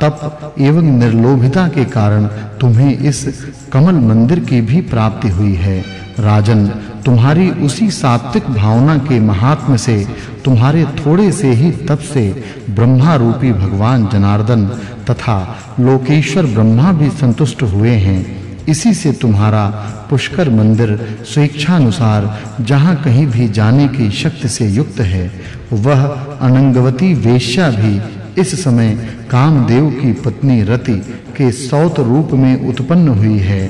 तप एवं निर्लोभिता के कारण तुम्हें इस कमल मंदिर की भी प्राप्ति हुई है। राजन, तुम्हारी उसी सात्विक भावना के महात्म्य से तुम्हारे थोड़े से ही तप से ब्रह्मा रूपी भगवान जनार्दन तथा लोकेश्वर ब्रह्मा भी संतुष्ट हुए हैं। इसी से तुम्हारा पुष्कर मंदिर स्वेच्छानुसार जहां कहीं भी जाने की शक्ति से युक्त है। वह अनंगवती वेश्या भी इस समय कामदेव की पत्नी रति के सौत रूप में उत्पन्न हुई है।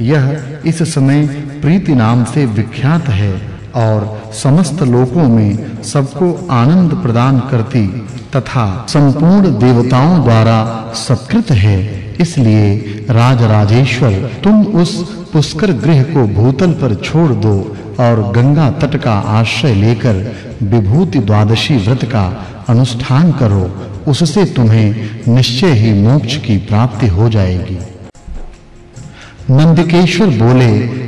यह इस समय प्रीति नाम से विख्यात है और समस्त लोकों में सबको आनंद प्रदान करती तथा संपूर्ण देवताओं द्वारा सत्कृत है। इसलिए राज राजेश्वर, तुम उस पुष्कर गृह को भूतल पर छोड़ दो और गंगा तट का आश्रय लेकर विभूति द्वादशी व्रत का अनुष्ठान करो। उससे तुम्हें निश्चय ही मोक्ष की प्राप्ति हो जाएगी। नंदिकेश्वर बोले,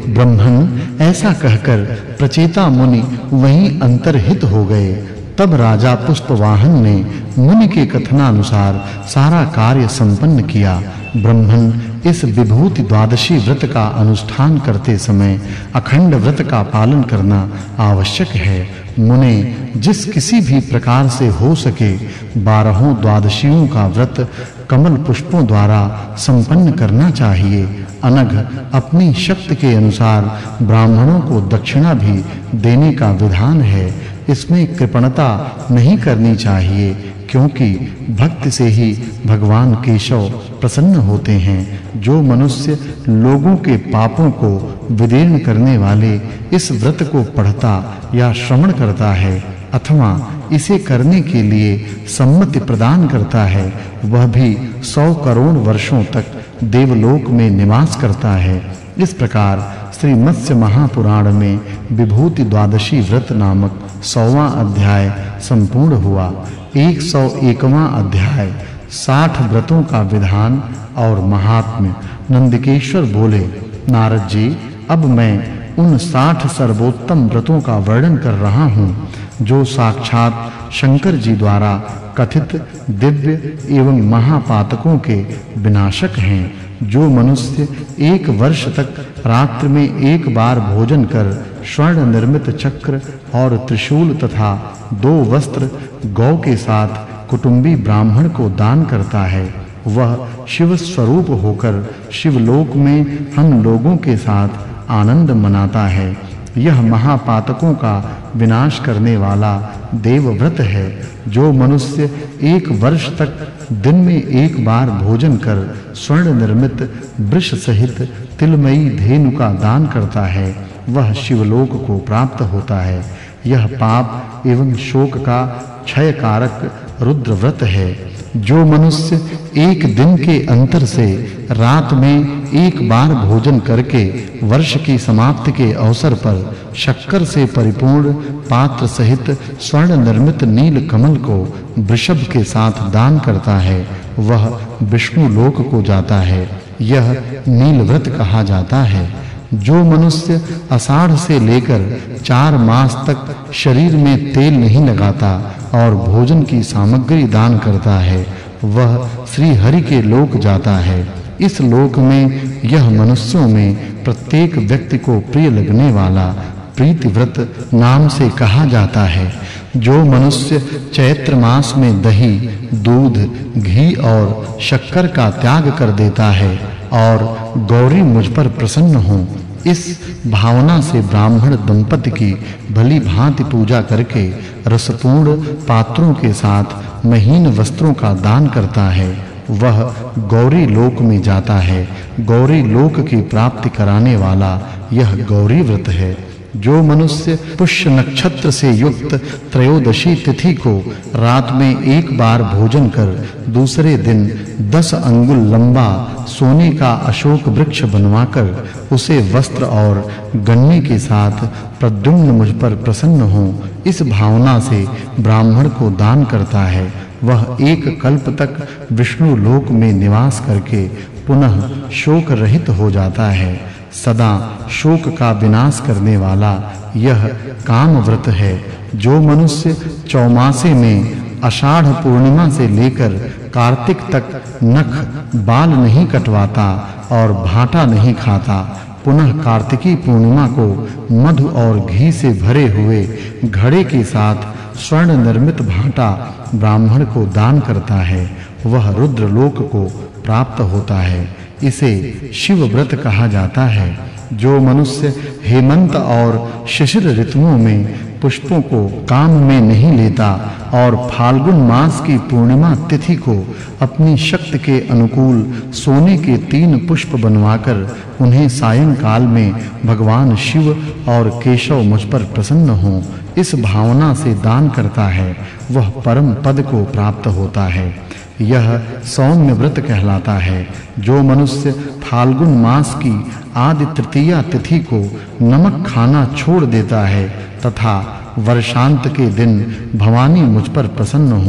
ब्रह्मन ऐसा कहकर प्रचेता मुनि वहीं अंतर्हित हो गए। तब राजा पुष्पवाहन ने मुनि के कथनानुसार सारा कार्य संपन्न किया। ब्रह्मन इस विभूति द्वादशी व्रत का अनुष्ठान करते समय अखंड व्रत का पालन करना आवश्यक है। मुने जिस किसी भी प्रकार से हो सके बारहों द्वादशियों का व्रत कमल पुष्पों द्वारा संपन्न करना चाहिए। अनघ अपनी शक्ति के अनुसार ब्राह्मणों को दक्षिणा भी देने का विधान है। इसमें कृपणता नहीं करनी चाहिए, क्योंकि भक्ति से ही भगवान केशव प्रसन्न होते हैं। जो मनुष्य लोगों के पापों को विदीर्ण करने वाले इस व्रत को पढ़ता या श्रवण करता है अथवा इसे करने के लिए सम्मति प्रदान करता है, वह भी सौ करोड़ वर्षों तक देवलोक में निवास करता है। इस प्रकार श्री मत्स्य महापुराण में विभूति द्वादशी व्रत नामक सौवां अध्याय संपूर्ण हुआ। एक सौ एकवां अध्याय साठ व्रतों का विधान और महात्म्य। नंदिकेश्वर बोले, नारद जी, अब मैं उन साठ सर्वोत्तम व्रतों का वर्णन कर रहा हूँ जो साक्षात शंकर जी द्वारा कथित दिव्य एवं महापातकों के विनाशक हैं। जो मनुष्य एक वर्ष तक रात्रि में एक बार भोजन कर स्वर्ण निर्मित चक्र और त्रिशूल तथा दो वस्त्र गौ के साथ कुटुंबी ब्राह्मण को दान करता है, वह शिव स्वरूप होकर शिवलोक में हम लोगों के साथ आनंद मनाता है। यह महापातकों का विनाश करने वाला देव व्रत है। जो मनुष्य एक वर्ष तक दिन में एक बार भोजन कर स्वर्ण निर्मित वृष सहित तिलमयी धेनु का दान करता है, वह शिवलोक को प्राप्त होता है। यह पाप एवं शोक का क्षय कारक रुद्र व्रत है। जो मनुष्य एक दिन के अंतर से रात में एक बार भोजन करके वर्ष की समाप्ति के अवसर पर शक्कर से परिपूर्ण पात्र सहित स्वर्ण निर्मित नील कमल को वृषभ के साथ दान करता है, वह विष्णु लोक को जाता है। यह नील व्रत कहा जाता है। जो मनुष्य आषाढ़ से लेकर चार मास तक शरीर में तेल नहीं लगाता और भोजन की सामग्री दान करता है, वह श्री हरि के लोक जाता है। इस लोक में यह मनुष्यों में प्रत्येक व्यक्ति को प्रिय लगने वाला प्रीति व्रत नाम से कहा जाता है। जो मनुष्य चैत्र मास में दही, दूध, घी और शक्कर का त्याग कर देता है और गौरी मुझ पर प्रसन्न हो, इस भावना से ब्राह्मण दंपति की भली भांति पूजा करके रसपूर्ण पात्रों के साथ महीन वस्त्रों का दान करता है, वह गौरी लोक में जाता है। गौरी लोक की प्राप्ति कराने वाला यह गौरी व्रत है। जो मनुष्य पुष्य नक्षत्र से युक्त त्रयोदशी तिथि को रात में एक बार भोजन कर दूसरे दिन दस अंगुल लंबा सोने का अशोक वृक्ष बनवाकर उसे वस्त्र और गन्ने के साथ प्रद्युम्न मुझ पर प्रसन्न हो, इस भावना से ब्राह्मण को दान करता है, वह एक कल्प तक विष्णु लोक में निवास करके पुनः शोक रहित हो जाता है। सदा शोक का विनाश करने वाला यह काम व्रत है। जो मनुष्य चौमासे में आषाढ़ पूर्णिमा से लेकर कार्तिक तक नख बाल नहीं कटवाता और भाटा नहीं खाता, पुनः कार्तिकी पूर्णिमा को मधु और घी से भरे हुए घड़े के साथ स्वर्ण निर्मित भाटा ब्राह्मण को दान करता है, वह रुद्र लोक को प्राप्त होता है। इसे शिव व्रत कहा जाता है। जो मनुष्य हेमंत और शिशिर ऋतुओं में पुष्पों को काम में नहीं लेता और फाल्गुन मास की पूर्णिमा तिथि को अपनी शक्ति के अनुकूल सोने के तीन पुष्प बनवाकर उन्हें सायंकाल में भगवान शिव और केशव मुझ पर प्रसन्न हों, इस भावना से दान करता है, वह परम पद को प्राप्त होता है। यह सौम्य व्रत कहलाता है। जो मनुष्य फाल्गुन मास की आदि तृतीया तिथि को नमक खाना छोड़ देता है तथा वर्षांत के दिन भवानी मुझ पर प्रसन्न हो,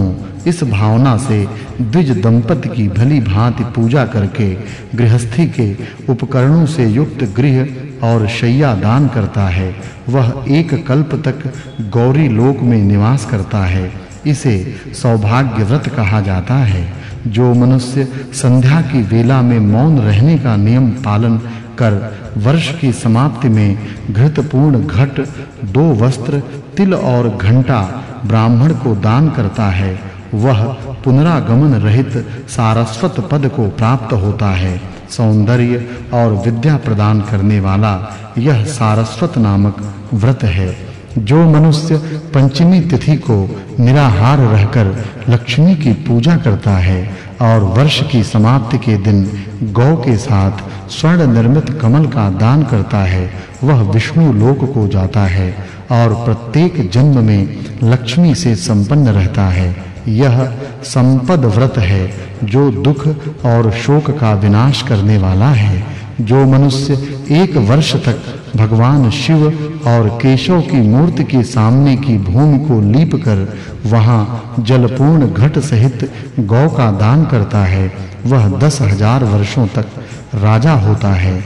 इस भावना से द्विज दंपति की भली भांति पूजा करके गृहस्थी के उपकरणों से युक्त गृह और शैया दान करता है वह एक कल्प तक गौरी लोक में निवास करता है इसे सौभाग्य व्रत कहा जाता है जो मनुष्य संध्या की वेला में मौन रहने का नियम पालन कर वर्ष की समाप्ति में घृतपूर्ण घट दो वस्त्र तिल और घंटा ब्राह्मण को दान करता है वह पुनरागमन रहित सारस्वत पद को प्राप्त होता है सौंदर्य और विद्या प्रदान करने वाला यह सारस्वत नामक व्रत है जो मनुष्य पंचमी तिथि को निराहार रहकर लक्ष्मी की पूजा करता है और वर्ष की समाप्ति के दिन गौ के साथ स्वर्ण निर्मित कमल का दान करता है वह विष्णु लोक को जाता है और प्रत्येक जन्म में लक्ष्मी से संपन्न रहता है यह संपद व्रत है जो दुख और शोक का विनाश करने वाला है जो मनुष्य एक वर्ष तक भगवान शिव और केशव की मूर्ति के सामने की भूमि को लीप कर वहां जलपूर्ण घट सहित गौ का दान करता है वह दस हजार वर्षों तक राजा होता है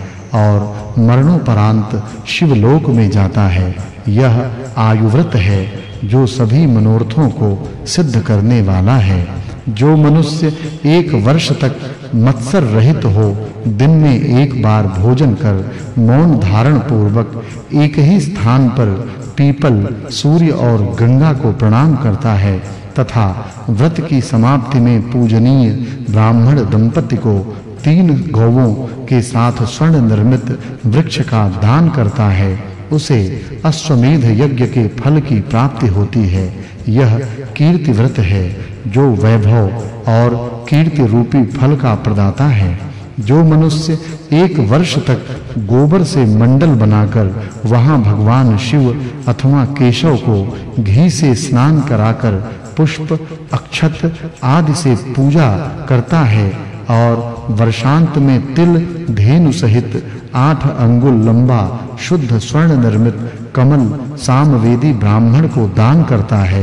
और मरणोपरांत शिवलोक में जाता है यह आयुव्रत है जो सभी मनोरथों को सिद्ध करने वाला है जो मनुष्य एक वर्ष तक मत्सर रहित हो दिन में एक बार भोजन कर मौन धारण पूर्वक एक ही स्थान पर पीपल सूर्य और गंगा को प्रणाम करता है तथा व्रत की समाप्ति में पूजनीय ब्राह्मण दंपति को तीन गौओं के साथ स्वर्ण निर्मित वृक्ष का दान करता है उसे अश्वमेध यज्ञ के फल की प्राप्ति होती है यह कीर्ति व्रत है जो वैभव और कीर्ति रूपी फल का प्रदाता है जो मनुष्य एक वर्ष तक गोबर से मंडल बनाकर वहां भगवान शिव अथवा केशव को घी से स्नान कराकर पुष्प अक्षत आदि से पूजा करता है और वर्षांत में तिल धेनु सहित आठ अंगुल लंबा शुद्ध स्वर्ण निर्मित कमल सामवेदी ब्राह्मण को दान करता है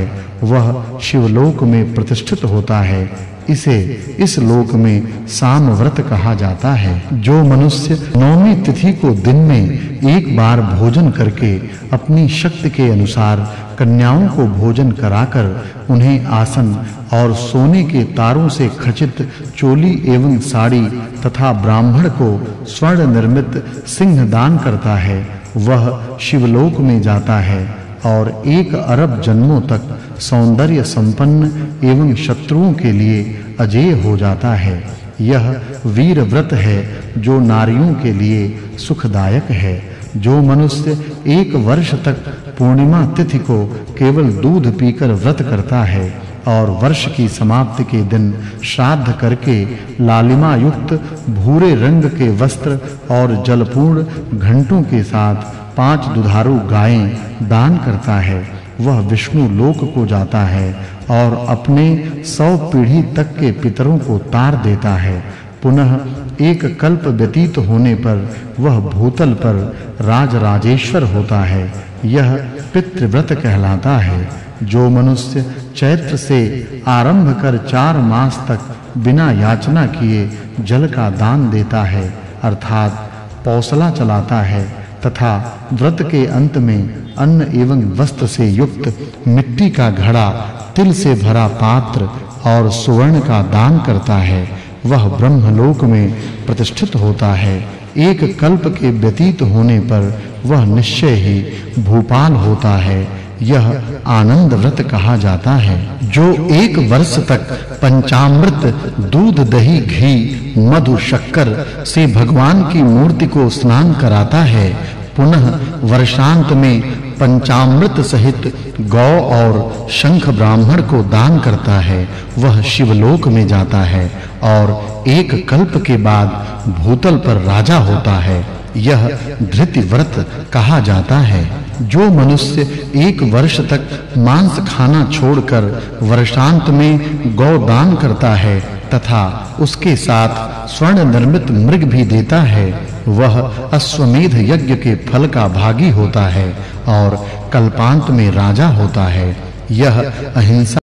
वह शिवलोक में प्रतिष्ठित होता है इसे इस लोक में साम व्रत कहा जाता है जो मनुष्य नौमी तिथि को दिन में एक बार भोजन करके अपनी शक्ति के अनुसार कन्याओं को भोजन कराकर उन्हें आसन और सोने के तारों से खचित चोली एवं साड़ी तथा ब्राह्मण को स्वर्ण निर्मित सिंह दान करता है वह शिवलोक में जाता है और एक अरब जन्मों तक सौंदर्य संपन्न एवं शत्रुओं के लिए अजेय हो जाता है यह वीर व्रत है जो नारियों के लिए सुखदायक है जो मनुष्य एक वर्ष तक पूर्णिमा तिथि को केवल दूध पीकर व्रत करता है और वर्ष की समाप्ति के दिन श्राद्ध करके लालिमा युक्त भूरे रंग के वस्त्र और जलपूर्ण घंटों के साथ पांच दुधारू गायें दान करता है वह विष्णु लोक को जाता है और अपने सौ पीढ़ी तक के पितरों को तार देता है पुनः एक कल्प व्यतीत होने पर वह भूतल पर राज राजेश्वर होता है यह पितृव्रत कहलाता है जो मनुष्य चैत्र से आरंभ कर चार मास तक बिना याचना किए जल का दान देता है अर्थात पौसला चलाता है तथा व्रत के अंत में अन्न एवं वस्त्र से युक्त मिट्टी का घड़ा तिल से भरा पात्र और सुवर्ण का दान करता है वह ब्रह्मलोक में प्रतिष्ठित होता है एक कल्प के व्यतीत होने पर वह निश्चय ही भूपाल होता है यह आनंद व्रत कहा जाता है जो एक वर्ष तक पंचामृत दूध दही घी मधु शक्कर से भगवान की मूर्ति को स्नान कराता है पुनः वर्षांत में पंचामृत सहित गौ और शंख ब्राह्मण को दान करता है वह शिवलोक में जाता है और एक कल्प के बाद भूतल पर राजा होता है यह धृति व्रत कहा जाता है जो मनुष्य एक वर्ष तक मांस खाना छोड़कर वर्षांत में गौ दान करता है तथा उसके साथ स्वर्ण निर्मित मृग भी देता है वह अश्वमेध यज्ञ के फल का भागी होता है और कल्पांत में राजा होता है यह अहिंसा